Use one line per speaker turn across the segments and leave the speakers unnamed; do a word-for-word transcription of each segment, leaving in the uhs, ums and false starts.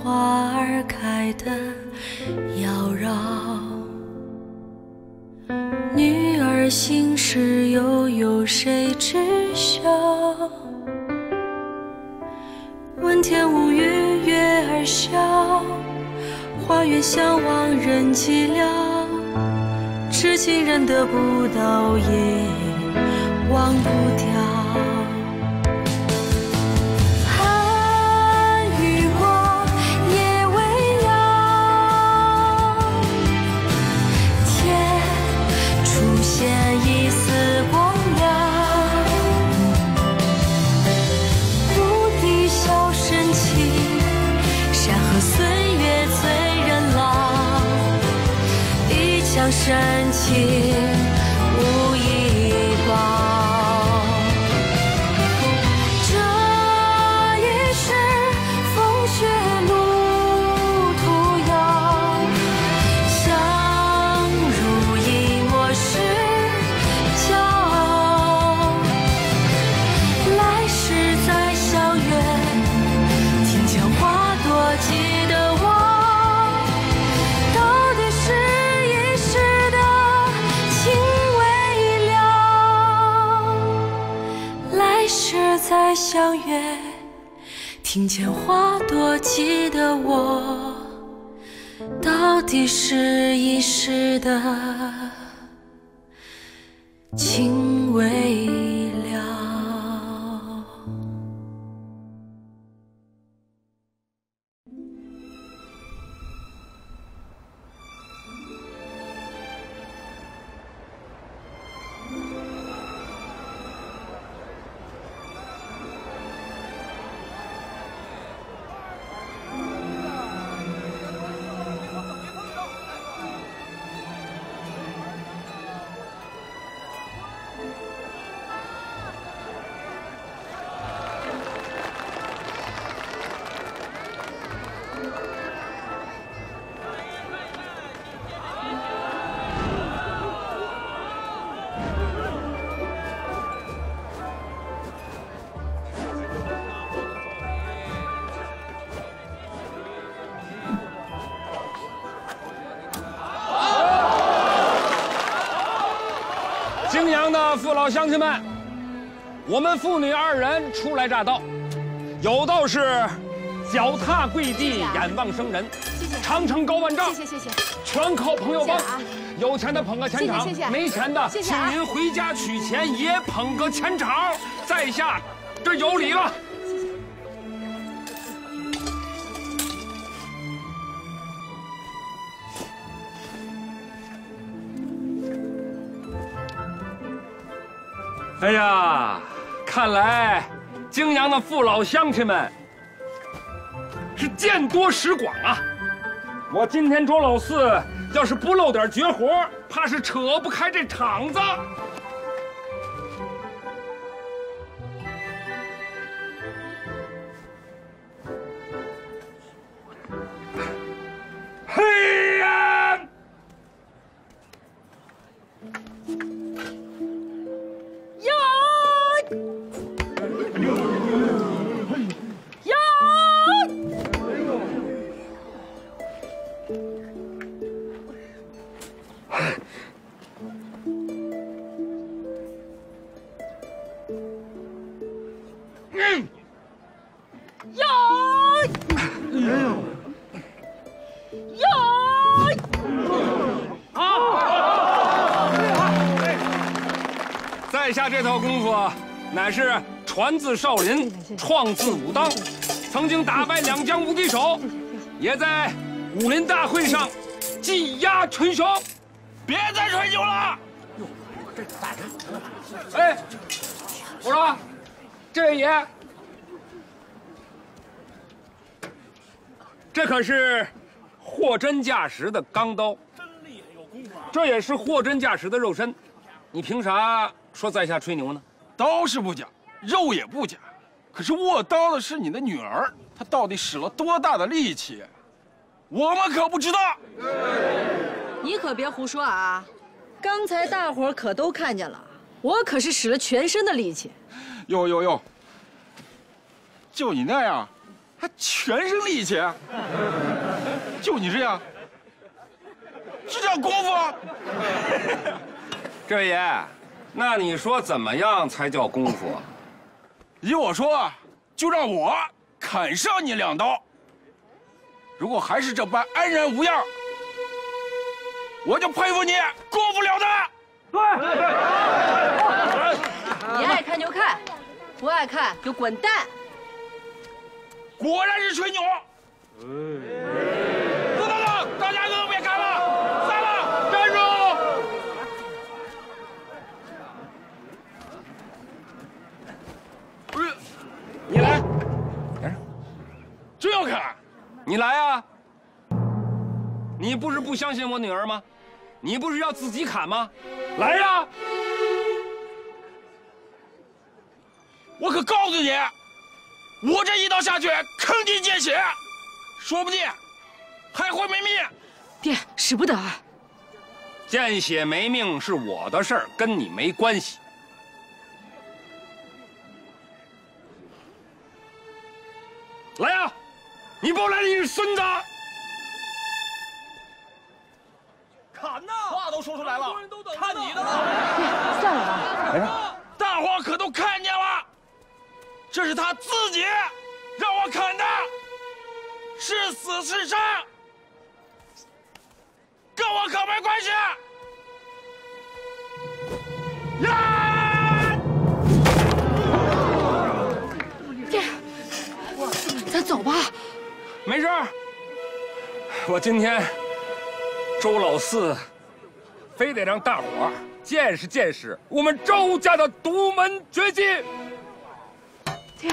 花儿开得妖娆，女儿心事又有谁知晓？问天无语，月儿笑，花园相望人寂寥。痴情人得不到，也忘不掉。 深情无以报，这一世风雪路途遥，相濡以沫是骄傲。来世再相约，庭前花朵记得我。 再相约，庭前花朵记得我，到底是一时的情未了。
泾阳的父老乡亲们，我们父女二人初来乍到，有道是脚踏贵地，眼望生人，长城高万丈，
谢谢谢谢，
全靠朋友帮。有钱的捧个钱场，没钱的请您回家取钱也捧个钱场。在下这有礼了。 哎呀，看来泾阳的父老乡亲们是见多识广啊！我今天捉老四，要是不露点绝活，怕是扯不开这场子。嘿呀！ 嗯，呀，哎呦，呀，啊！在下这套功夫，乃是传自少林，创自武当，曾经打败两江无敌手，也在武林大会上技压群雄。别再吹牛了！哎，我说。 这位爷，这可是货真价实的钢刀，真厉害，有功夫啊！这也是货真价实的肉身，你凭啥说在下吹牛呢？
刀是不假，肉也不假，可是握刀的是你的女儿，她到底使了多大的力气，我们可不知道。
你可别胡说啊！刚才大伙儿可都看见了，我可是使了全身的力气。
哟哟哟！就你那样， 还全身力气，就你这样，这叫功夫？
这位爷，那你说怎么样才叫功夫？
依我说，就让我砍上你两刀。如果还是这般安然无恙，我就佩服你功夫了得。对，
你爱看就看，不爱看就滚蛋。
果然是吹牛。等等等，大家都别看了，散了，站住！不是，
你来，来，
真要砍？
你来啊！你不是不相信我女儿吗？你不是要自己砍吗？来呀！
我可告诉你，我这一刀下去，坑爹见血，说不定还会没命。
爹，使不得啊！
见血没命是我的事儿，跟你没关系。来呀！你不来，你是孙子！
砍呐！话都说出来了，看你的了。
算了吧。
来呀！
大伙可都看见了，这是他自己让我砍的，是死是伤，跟我可没关系。呀！
爹，咱走吧。
没事儿，我今天周老四非得让大伙儿见识见识我们周家的独门绝技。
爹，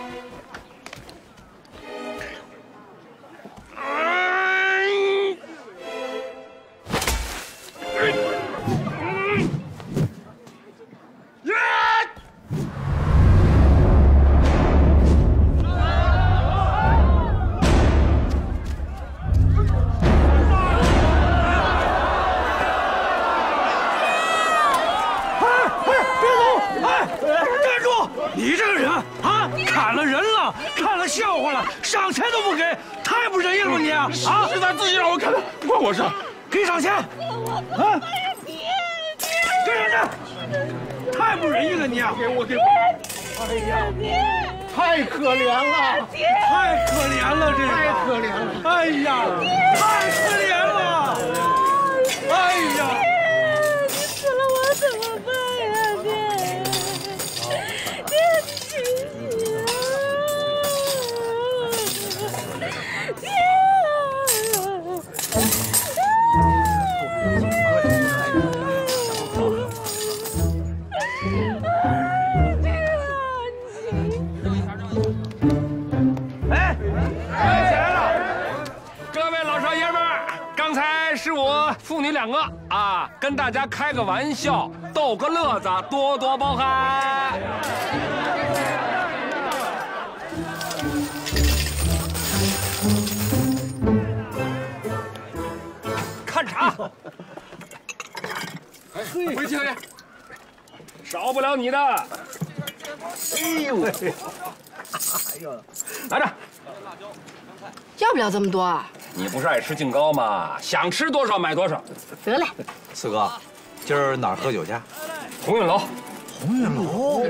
你这个人啊，砍了人了，看了笑话了，赏钱都不给，太不仁义了你啊！啊，
是他自己让我砍的，不关我事。
给赏钱！啊，给赏钱！太不仁义了你啊！
给我给我！
哎呀，太可怜了，太可怜了，这个太可怜了！哎呀，太可怜了！哎呀！
你死了我怎么办呀，爹？爹，你醒醒啊！爹！
哎，起来了！各位老少爷们儿，刚才是我父女两个啊，跟大家开个玩笑，逗个乐子，多多包涵。看茶，
哎，回去来，
少不了你的。哎呦，哎呦，来着。
要不了这么多啊？
你不是爱吃净糕吗？想吃多少买多少。
得嘞。
四哥，今儿哪儿喝酒去？
鸿运楼。
鸿运楼。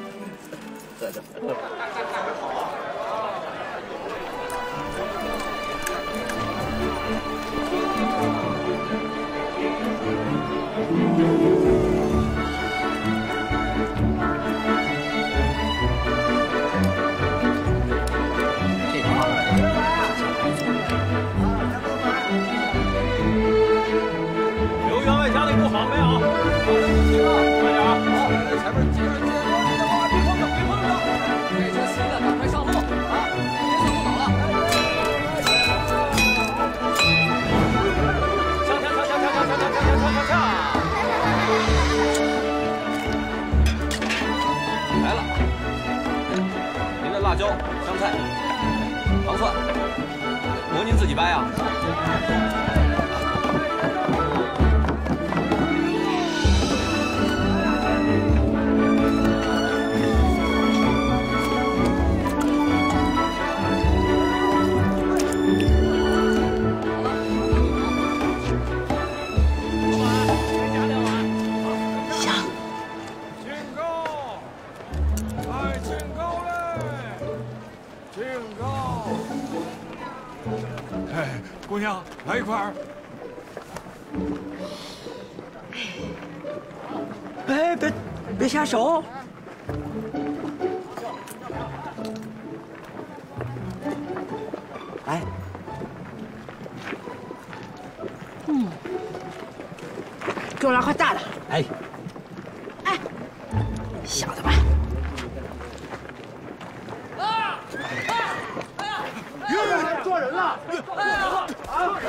刘员外家里不好没有？行了，快点啊！好，在前面接着接着接着往别碰着，别碰着！这车新的，赶快上路啊！别上路倒了！锵锵锵锵锵锵锵锵锵锵锵锵锵锵！来了，您的辣椒、香菜、糖蒜，馍您自己掰啊？
哎，姑娘，来一块儿。
哎，别别下手！哎，
嗯，给我来块大的。
哎，
哎，小的吧。
啊！哎呀！哎，抓人了！哎呀！啊！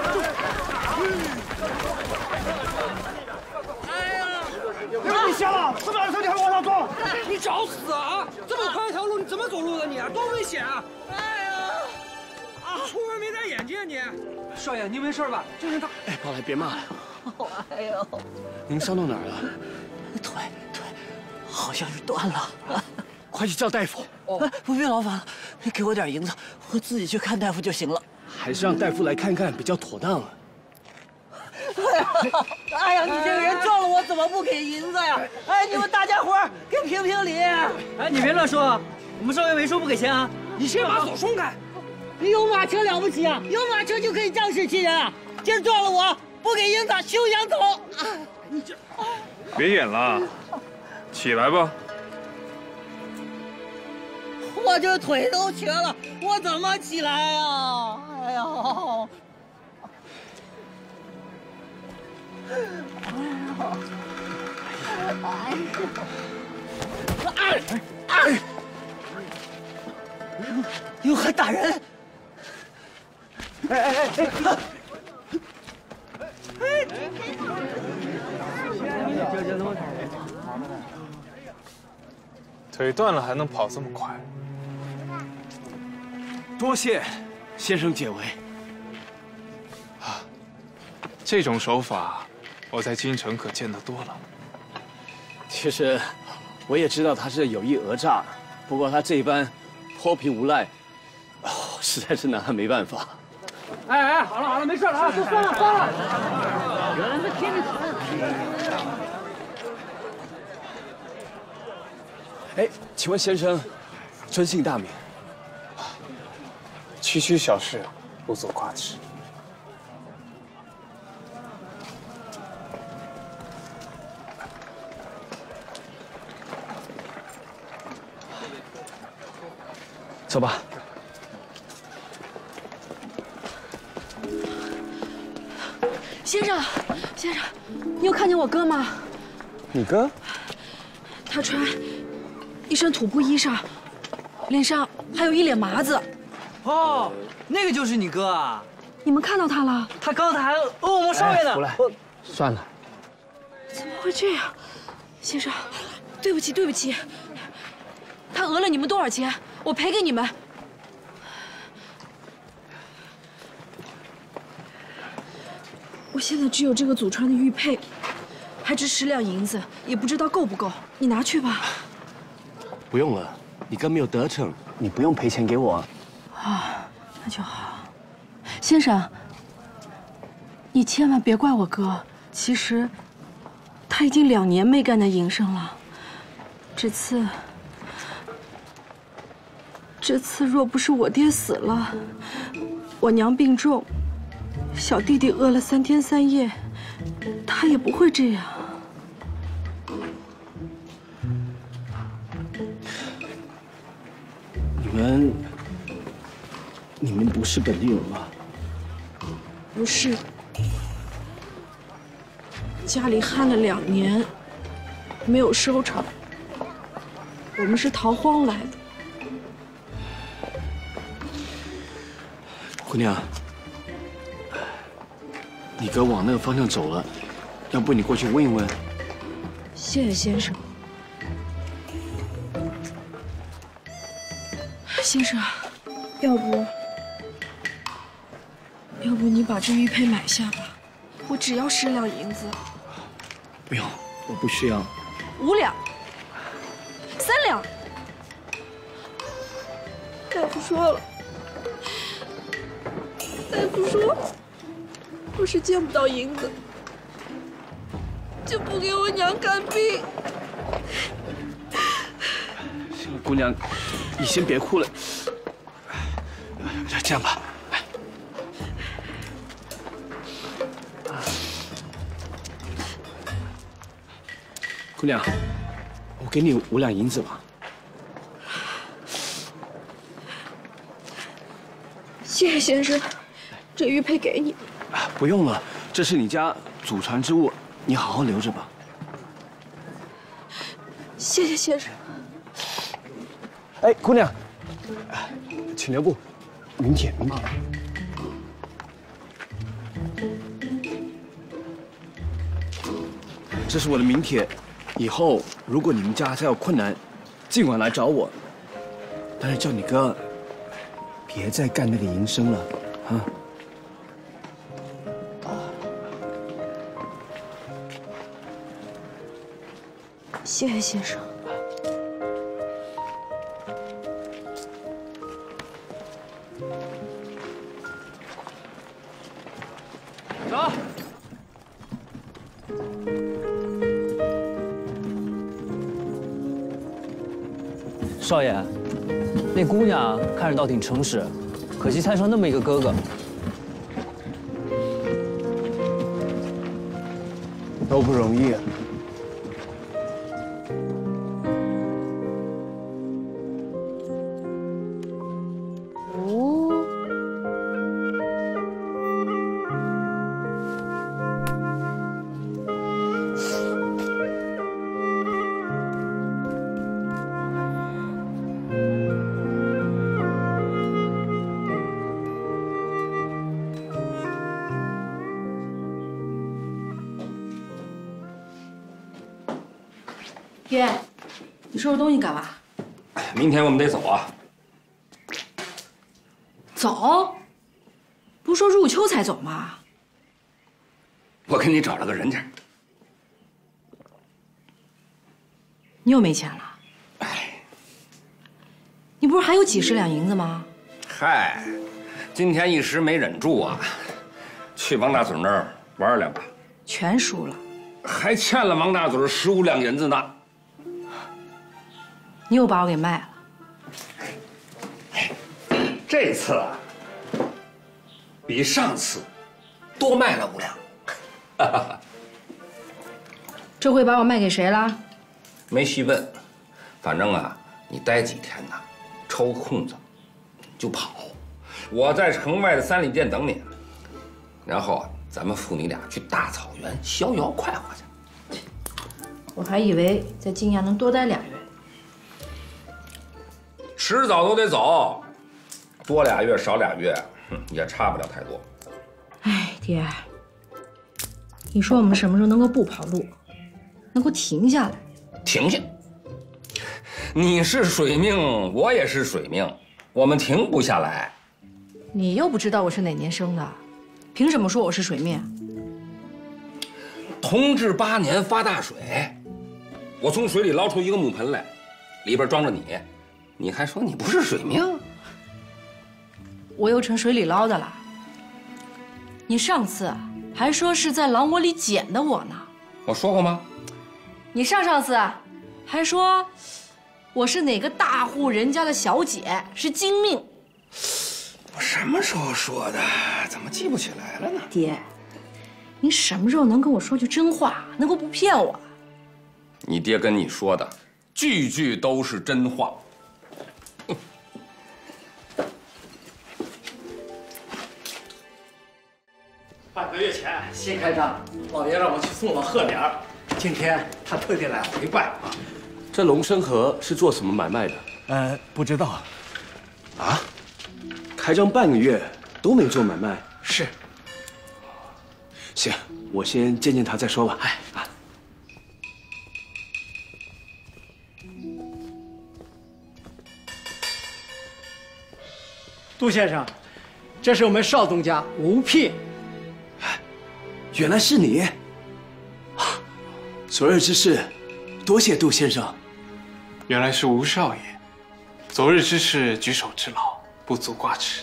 你瞎了？这么大的车你还往上撞？
你找死啊！这么宽一条路，你怎么走路的你？多危险啊！哎呀！啊！出门没戴眼镜你？少爷，您没事吧？这人他……
哎，宝来别骂了。
哎呦，
您伤到哪儿了？
腿腿好像是断了。
快去叫大夫。
哦，不必劳烦了，你给我点银子，我自己去看大夫就行了。
还是让大夫来看看比较妥当。
哎呀，哎呀，你这个人撞了我，怎么不给银子呀？哎，你们大家伙儿给评评理！
哎，你别乱说，我们少爷没说不给钱啊！你先把手松开。
你有马车了不起啊？有马车就可以仗势欺人啊！今儿撞了我，不给银子休想走！你这……
别演了，起来吧。
我这腿都瘸了，我怎么起来呀？哎呦！哎呦！哎！哟，还打人！哎哎哎哎！
腿断了还能跑这么快？
多谢先生解围。
啊，这种手法我在京城可见得多了。
其实我也知道他是有意讹诈，不过他这般脱贫无赖，哦，实在是拿他没办法。
哎哎，好了好了，没事了啊，都算了算了。原来是天天疼。
哎，请问先生尊姓大名？
区区小事，不足挂齿。
走吧。
先生，先生，你有看见我哥吗？
你哥？
他穿一身土布衣裳，脸上还有一脸麻子。
哦，那个就是你哥啊！
你们看到他了？
他刚才讹我们少爷呢。
不来，算了。
怎么会这样？先生，对不起，对不起。他讹了你们多少钱？我赔给你们。我现在只有这个祖传的玉佩，还值十两银子，也不知道够不够。你拿去吧。
不用了，你哥没有得逞，你不用赔钱给我。
啊，那就好。先生，你千万别怪我哥。其实，他已经两年没干那营生了。这次，这次若不是我爹死了，我娘病重，小弟弟饿了三天三夜，他也不会这样。
你们，你们不是本地人吗？
不是，家里旱了两年，没有收成。我们是逃荒来的。
姑娘，你哥往那个方向走了，要不你过去问一问？
谢谢先生。先生，要不，要不你把这玉佩买下吧，我只要十两银子。
不用，我不需要。
五两，三两。大夫说了，大夫说，要是见不到银子，就不给我娘看病。
行了，姑娘，你先别哭了。这样吧，
姑娘，我给你五两银子吧。
谢谢先生，这玉佩给你。
啊，不用了，这是你家祖传之物，你好好留着吧。
谢谢先生。
哎，姑娘，请留步，名帖，名帖。这是我的名帖，以后如果你们家再有困难，尽管来找我。但是叫你哥别再干那个营生了，啊！
谢谢先生。
走。
少爷，那姑娘看着倒挺诚实，可惜摊上那么一个哥哥。
都不容易。
哦。爹，你收拾东西干嘛？
明天我们得走啊。
走？不是说入秋才走吗？
我给你找了个人家。
你又没钱了？
哎，
你不是还有几十两银子吗？
嗨，今天一时没忍住啊，去王大嘴那儿玩两把，
全输了，
还欠了王大嘴十五两银子呢。
你又把我给卖了。
这次啊，比上次多卖了五两。
这回把我卖给谁了？
没细问，反正啊，你待几天呢，抽个空子就跑。我在城外的三里店等你，然后啊，咱们父女俩去大草原逍遥快活去。
我还以为在金阳能多待俩月。
迟早都得走，多俩月少俩月，哼，也差不了太多。
哎，爹，你说我们什么时候能够不跑路，能够停下来？
停下！你是水命，我也是水命，我们停不下来。
你又不知道我是哪年生的，凭什么说我是水命？
同治八年发大水，我从水里捞出一个木盆来，里边装着你。你还说你不是水命？
我又成水里捞的了。你上次还说是在狼窝里捡的我呢。
我说过吗？
你上上次还说我是哪个大户人家的小姐，是金命。
我什么时候说的？怎么记不起来了呢？
爹，您什么时候能跟我说句真话，能够不骗我？
你爹跟你说的，句句都是真话。
半个月前新开张，老爷让我去送了贺联儿，今天他特地来回拜啊。
这龙生河是做什么买卖的？
呃，不知道。
啊？开张半个月都没做买卖？
是。
行，我先见见他再说吧。
哎啊。杜先生，这是我们邵东家吴聘。
原来是你！啊，昨日之事，多谢杜先生。
原来是吴少爷，昨日之事举手之劳，不足挂齿。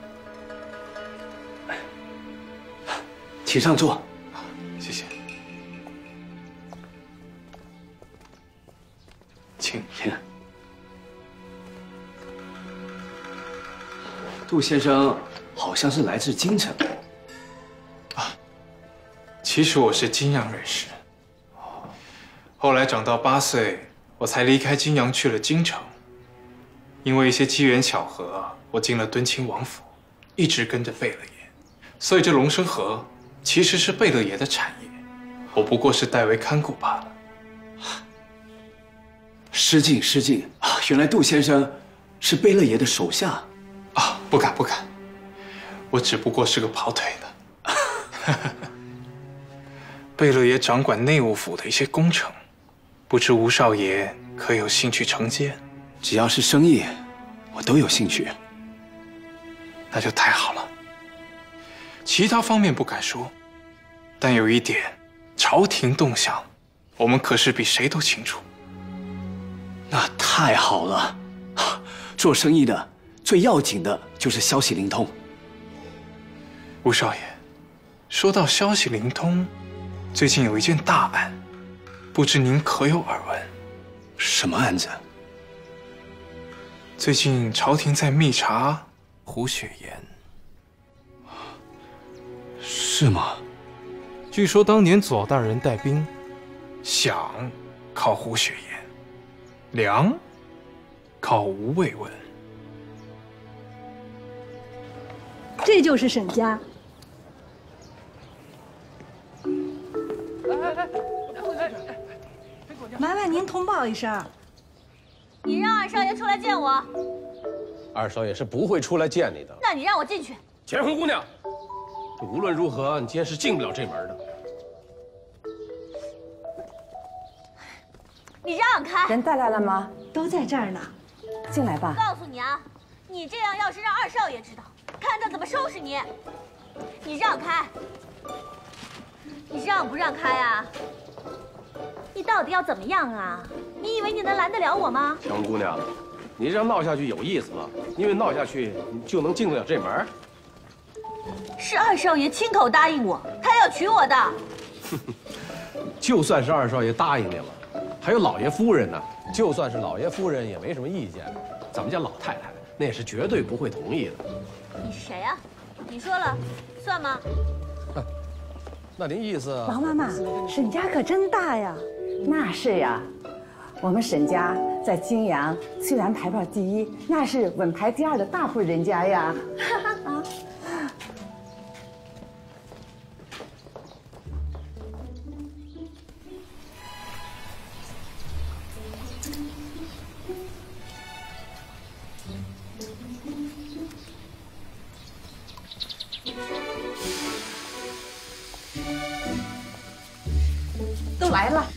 请上座。
谢谢。请
请。杜先生好像是来自京城。
其实我是金阳人士， 后来长到八岁，我才离开金阳去了京城。因为一些机缘巧合，我进了敦亲王府，一直跟着贝勒爷。所以这龙生河其实是贝勒爷的产业，我不过是代为看顾罢了。
失敬失敬啊！原来杜先生是贝勒爷的手下
啊！不敢不敢，我只不过是个跑腿的。贝勒爷掌管内务府的一些工程，不知吴少爷可有兴趣承接？
只要是生意，我都有兴趣。
那就太好了。其他方面不敢说，但有一点，朝廷动向，我们可是比谁都清楚。
那太好了，做生意的最要紧的就是消息灵通。
吴少爷，说到消息灵通，最近有一件大案，不知您可有耳闻？
什么案子？
最近朝廷在密查胡雪岩。
是吗？
据说当年左大人带兵，饷靠胡雪岩，粮靠吴卫文。
这就是沈家。麻烦您通报一声。
你让二少爷出来见我。
二少爷是不会出来见你的。
那你让我进去。
乾坤姑娘，无论如何，你今天是进不了这门的。
你让开！
人带来了吗？
都在这儿呢。
进来吧。
告诉你啊，你这样要是让二少爷知道，看他怎么收拾你。你让开！你让不让开啊？你到底要怎么样啊？你以为你能拦得了我吗？
强姑娘，你这样闹下去有意思了，因为闹下去你就能进得了这门。
是二少爷亲口答应我，他要娶我的。
就算是二少爷答应你了，还有老爷夫人呢。就算是老爷夫人也没什么意见，咱们家老太太那也是绝对不会同意的。
你是谁呀？你说了算吗？
那您意思？
王妈妈，沈家可真大呀！那是呀，我们沈家在泾阳虽然排行第一，那是稳排第二的大户人家呀。啊。
都来了，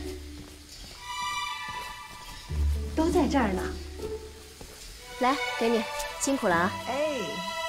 都在这儿呢。
来，给你，辛苦了啊！
哎，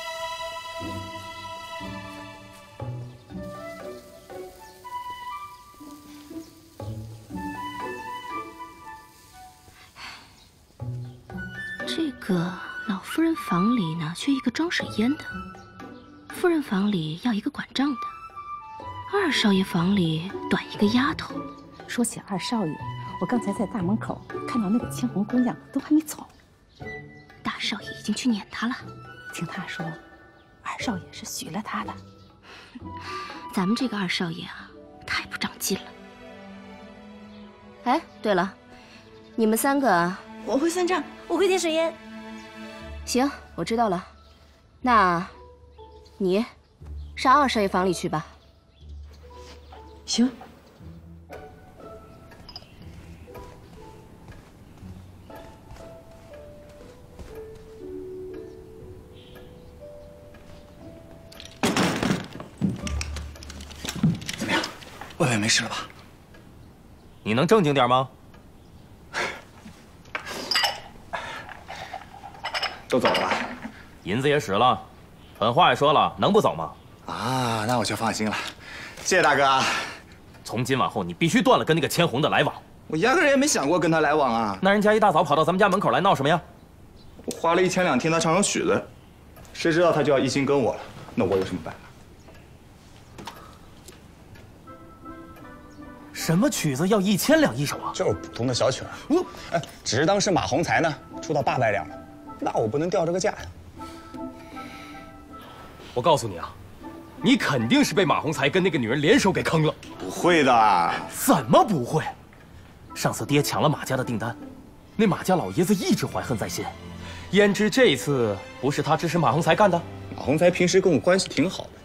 这个老夫人房里呢，缺一个装水烟的；夫人房里要一个管账的；二少爷房里短一个丫头。
说起二少爷，我刚才在大门口看到那个千红姑娘都还没走。
大少爷已经去撵她了。
听她说，二少爷是许了她的。
咱们这个二少爷啊，太不长进了。
哎，对了，你们三个，
我会算账，我会点水烟。
行，我知道了。那，你上二少爷房里去吧。
行。
外面没事了吧？
你能正经点吗？
都走了吧？
银子也使了，狠话也说了，能不走吗？
啊，那我就放心了。谢谢大哥啊！
从今往后，你必须断了跟那个千红的来往。
我压根儿也没想过跟他来往啊。
那人家一大早跑到咱们家门口来闹什么呀？
我花了一千两听他唱首曲子，谁知道他就要一心跟我了，那我有什么办法？
什么曲子要一千两一首啊？
就是普通的小曲儿。嗯，哎，只是当时马洪才呢出到八百两了，那我不能掉这个价呀。
我告诉你啊，你肯定是被马洪才跟那个女人联手给坑了。
不会的。
怎么不会？
上次爹抢了马家的订单，那马家老爷子一直怀恨在心，焉知这次不是他支持马洪才干的？
马洪才平时跟我关系挺好的。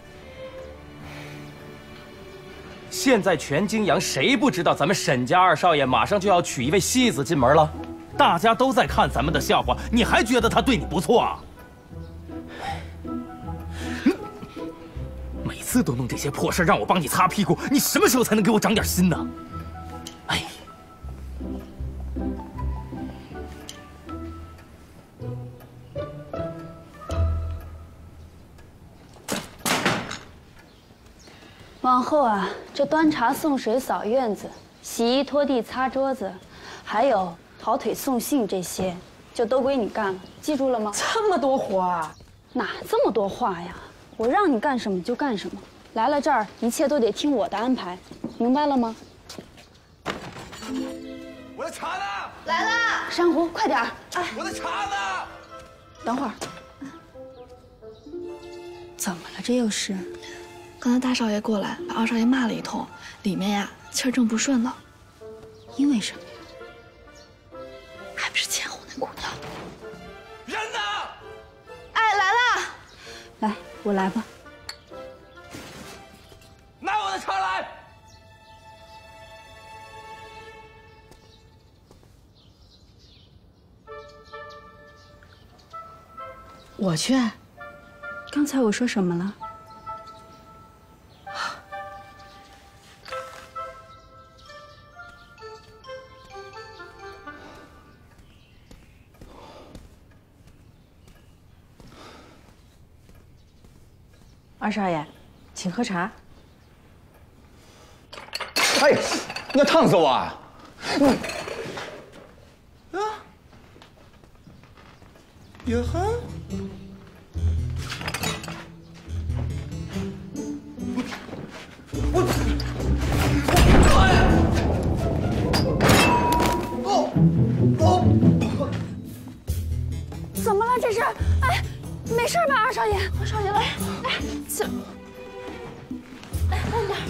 现在全泾阳谁不知道咱们沈家二少爷马上就要娶一位戏子进门了？大家都在看咱们的笑话，你还觉得他对你不错啊？每次都弄这些破事让我帮你擦屁股，你什么时候才能给我长点心呢？哎。
往后啊，这端茶送水、扫院子、洗衣拖地、擦桌子，还有跑腿送信这些，就都归你干了，记住了吗？
这么多活啊？
哪这么多话呀？我让你干什么就干什么，来了这儿，一切都得听我的安排，明白了吗？
我的茶呢？
来啦！珊瑚，快点儿！
哎，我的茶呢？
等会儿。怎么了？这又是？
刚才大少爷过来，把二少爷骂了一通，里面呀气儿正不顺呢。
因为什么呀？
还不是牵红那姑娘。
人呢？
哎，来啦！
来，我来吧。
拿我的茶来。
我去。刚才我说什么了？
二少爷，请喝茶。
哎，你要烫死我啊！嗯，
啊，也还。我我
哦哦！怎么了？这是？哎，没事吧，二少爷？二少爷来，哎，起。 哎，慢点！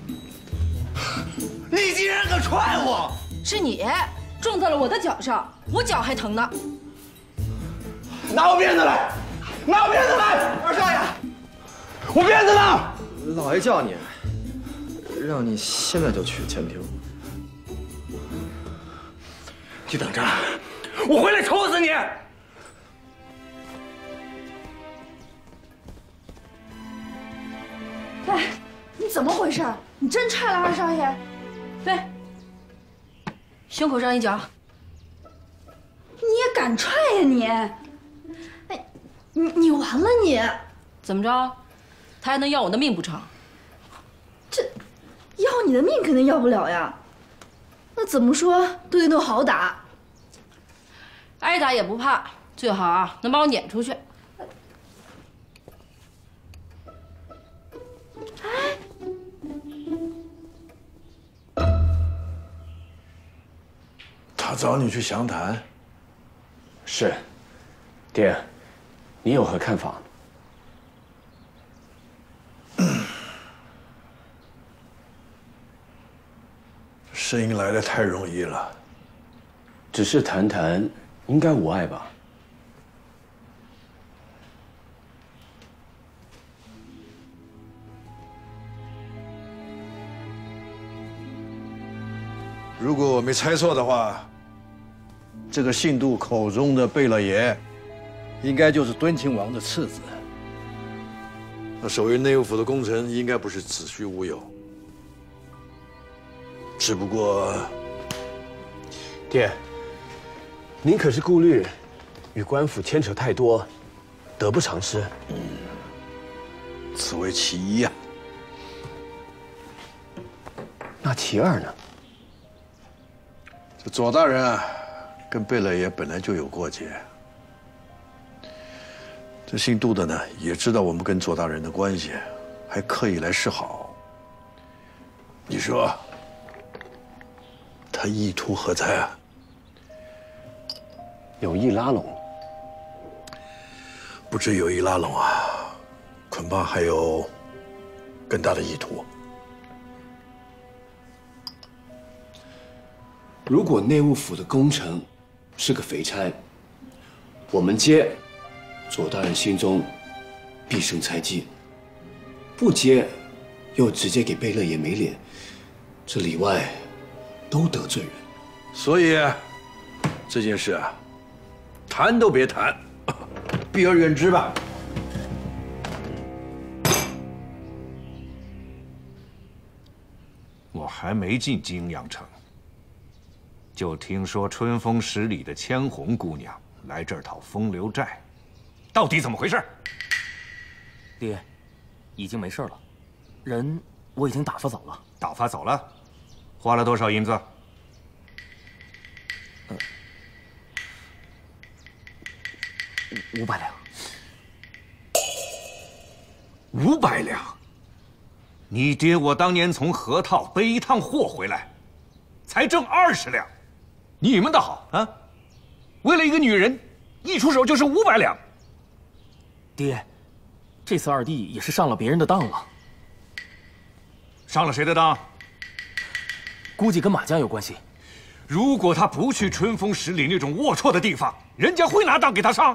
你竟然敢踹我！
是你撞在了我的脚上，我脚还疼呢。
拿我鞭子来！拿我鞭子来！二少爷，我鞭子呢？
老爷叫你，让你现在就去前厅。
你等着，我回来抽死你！
哎，你怎么回事？你真踹了二少爷？
对，胸口上一脚。
你也敢踹呀你？哎，你你完了你！
怎么着？他还能要我的命不成？
这要你的命肯定要不了呀。那怎么说都得弄好打。
挨打也不怕，最好啊能把我撵出去。
他找你去详谈。
是，爹，你有何看法？
声音来的太容易了。
只是谈谈，应该无碍吧？
如果我没猜错的话，这个信度口中的贝勒爷，应该就是敦亲王的次子。那守卫内务府的功臣，应该不是子虚乌有。只不过，
爹，您可是顾虑与官府牵扯太多，得不偿失。
嗯，此为其一呀。
那其二呢？
这左大人啊，跟贝勒爷本来就有过节。这姓杜的呢，也知道我们跟左大人的关系，还刻意来示好。你说，他意图何在啊？
有意拉拢？
不止有意拉拢啊，恐怕还有更大的意图。
如果内务府的工程是个肥差，我们接，左大人心中必生猜忌；不接，又直接给贝勒爷没脸，这里外都得罪人。
所以这件事啊，谈都别谈，避而远之吧。
我还没进金阳城，就听说春风十里的千红姑娘来这儿讨风流债，到底怎么回事？
爹，已经没事了，人我已经打发走了。
打发走了，花了多少银子？
呃，五百两。
五百两。 你爹我当年从河套背一趟货回来，才挣二十两，你们的好啊！为了一个女人，一出手就是五百两。
爹，这次二弟也是上了别人的当了。
上了谁的当？
估计跟马江有关系。
如果他不去春风十里那种龌龊的地方，人家会拿当给他上？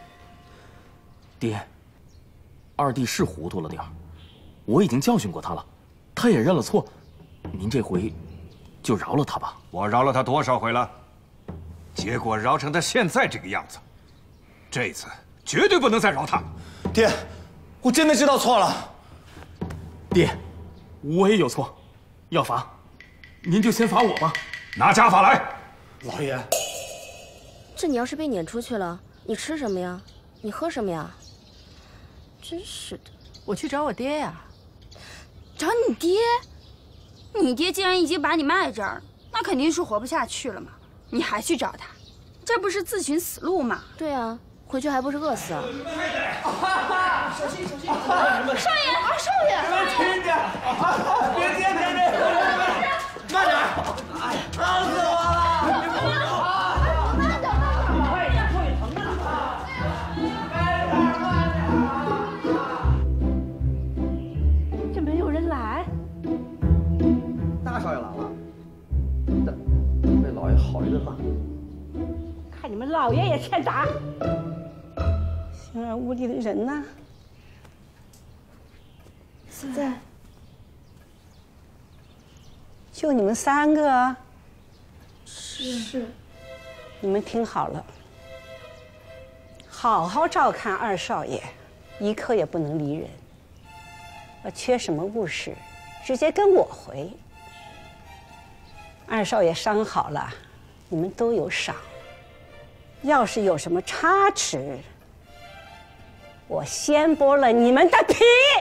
爹，二弟是糊涂了点儿。 我已经教训过他了，他也认了错，您这回就饶了他吧。
我饶了他多少回了？结果饶成他现在这个样子，这次绝对不能再饶他。
爹，我真的知道错了。
爹，我也有错，要罚，您就先罚我吧。
拿家法来。
老爷，
这你要是被撵出去了，你吃什么呀？你喝什么呀？真是的，
我去找我爹呀。
找你爹？你爹既然已经把你卖这儿，那肯定是活不下去了嘛。你还去找他，这不是自寻死路吗？
对啊，回去还不是饿死啊！
小心小心！少爷，二少爷，别听着，别听着，慢点！哎呀，疼死我了！慢点，快点，少爷疼着呢。
大少爷来了，为老爷好一顿吧。
看你们老爷也欠打，形而无力的人呐！现在就你们三个，
是是，
你们听好了，好好照看二少爷，一刻也不能离人。要缺什么物事，直接跟我回。 二少爷伤好了，你们都有赏。要是有什么差池，我先剥了你们的皮。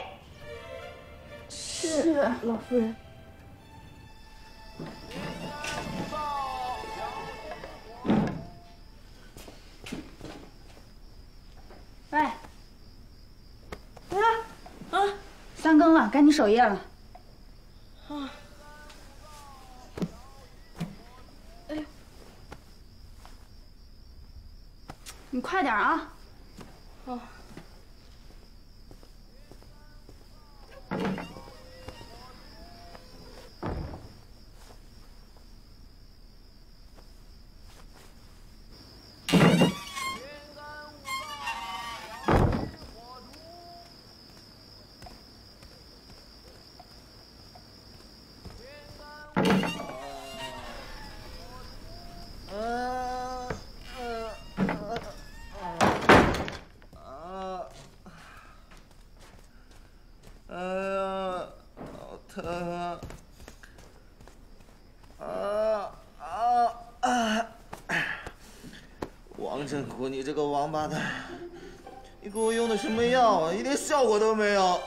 是，老夫人。喂，啊啊！三更了，该你守夜了。啊。 你快点啊！哦。
真苦，你这个王八蛋！你给我用的什么药啊？一点效果都没有。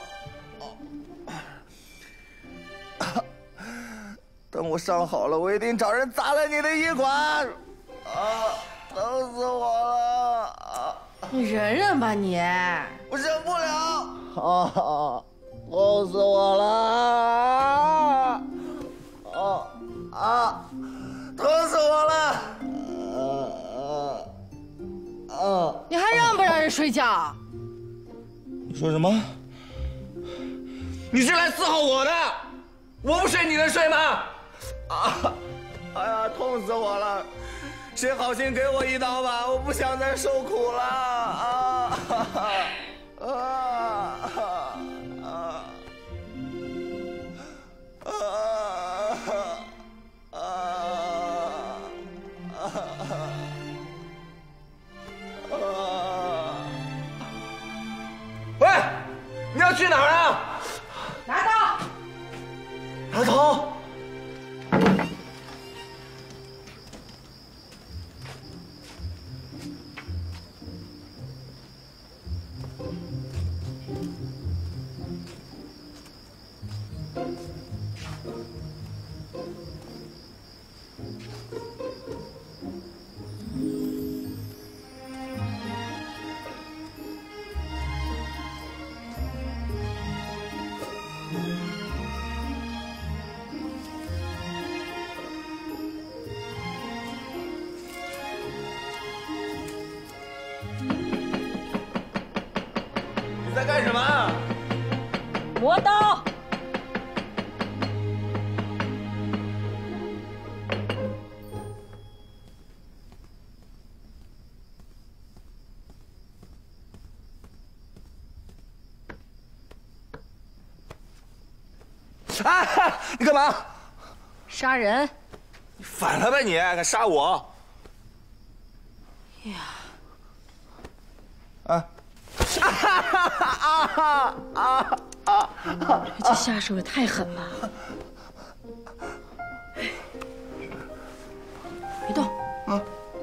等我伤好了，我一定找人砸烂你的医馆！啊，疼死我了！啊，
你忍忍吧你。
我忍不了！啊，痛死我了！啊啊，疼死我了！啊！
你还让不让人睡觉？
你说什么？你是来伺候我的？我不睡你能睡吗？啊哎呀，痛死我了！谁好心给我一刀吧，我不想再受苦了啊！啊啊啊！ 啊啊啊啊！喂，你要去哪儿啊？
拿刀！
拿刀！你在干什么？
磨刀。
啊！你干嘛？
杀人！
你反了吧你！敢杀我！
呀！
啊！啊哈哈哈啊啊啊！
这下手也太狠了！别动！
啊！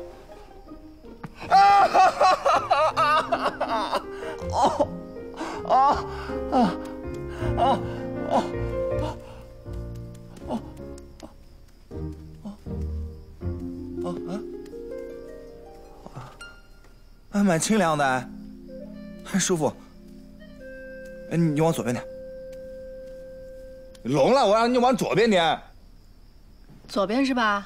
啊哈哈哈啊！哦！啊啊啊啊！ 哦啊，还蛮清凉的，还舒服。哎，你往左边点。聋了，我让你往左边点。
左边是吧？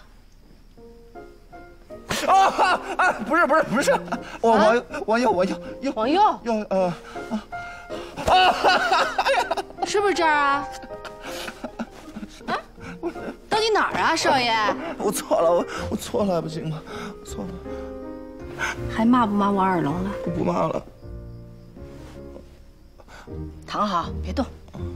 啊啊！不是不是不是，我往往右往右右
往右
右呃啊啊！
是不是这儿啊？啊？到底哪儿啊，少爷？
我错了，我我错了，不行吗？我错了。
还骂不骂我耳聋了？
我不骂了。
躺好，别动。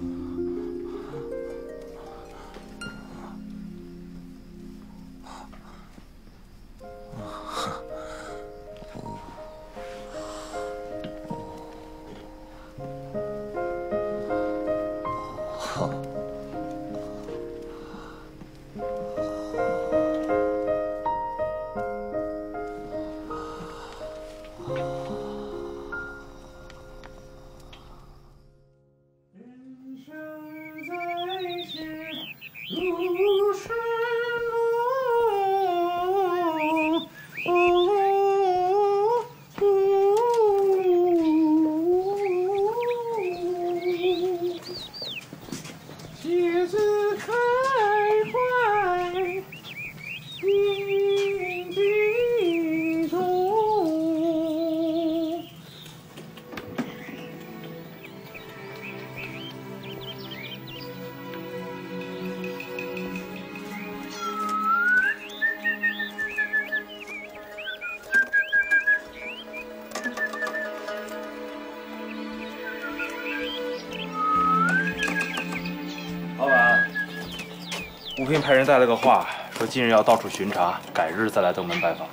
吴平派人带了个话，说今日要到处巡查，改日再来登门拜访。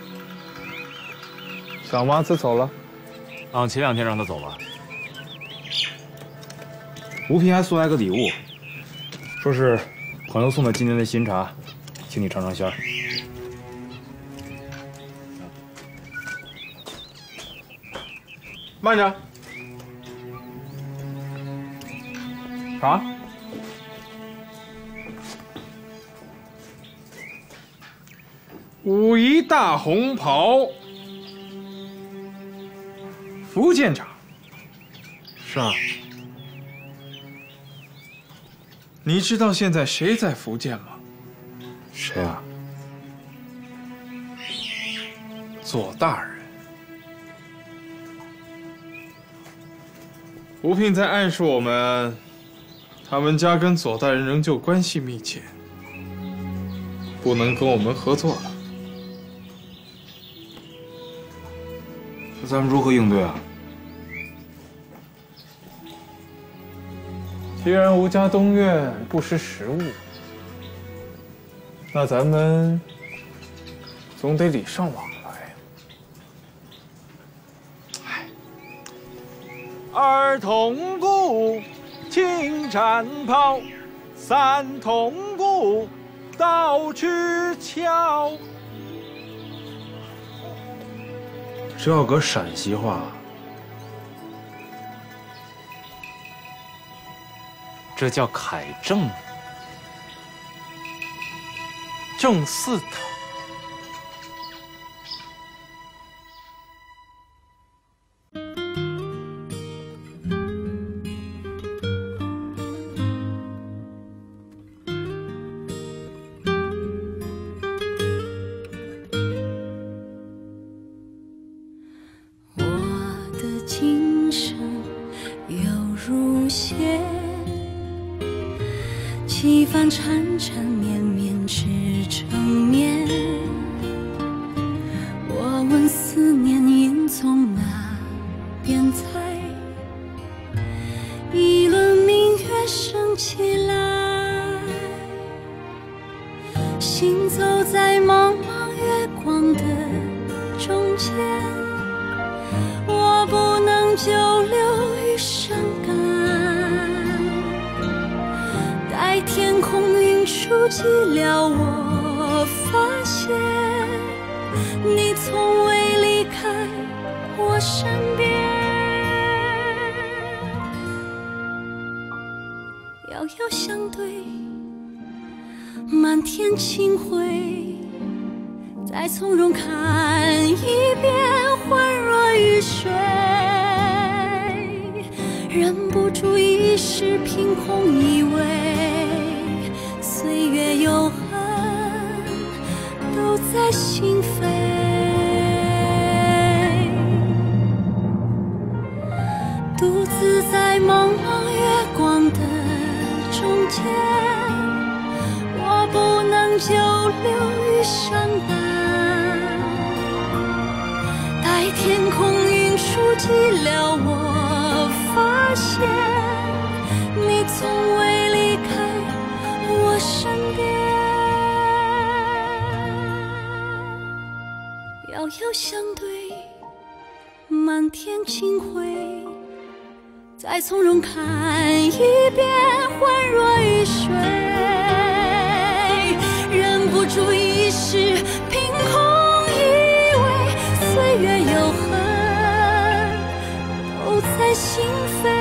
小王子走了，
啊，前两天让他走了。
吴平还送来个礼物，说是朋友送的今年的新茶，请你尝尝鲜儿。慢着，尝。 武夷大红袍，福建茶。是啊。你知道现在谁在福建吗？谁啊？左大人。吴聘在暗示我们，他们家跟左大人仍旧关系密切。 不能跟我们合作了。
那咱们如何应对啊？
既然吴家东院不识时务，那咱们总得礼尚往来。
二筒鼓，青战袍，三筒鼓，刀去鞘。
这要搁陕西话，
这叫楷正，正四他。
几番缠缠绵绵织成面，我问思念应从哪边采？一轮明月升起来，行走在茫茫月光的中间，我不能久留于伤感。待天空云舒寂寥，我发现你从未离开我身边。遥遥相对，满天清辉，再从容看一遍，恍若雨水。忍不住一时凭空以为岁月有痕都在心扉，独自在茫茫月光的中间，我不能久留于伤感。待天空云舒寂寥，我发现你从未离开我身边。遥遥相对，满天清辉，再从容看一遍，恍若雨水。忍不住一时凭空以为岁月有痕都在心扉。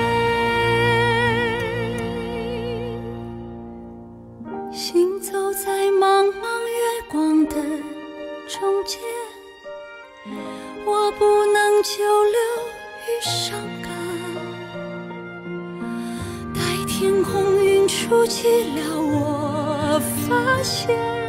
行走在茫茫月光的中间，我不能久留于伤感。待天空云舒寂寥，我发现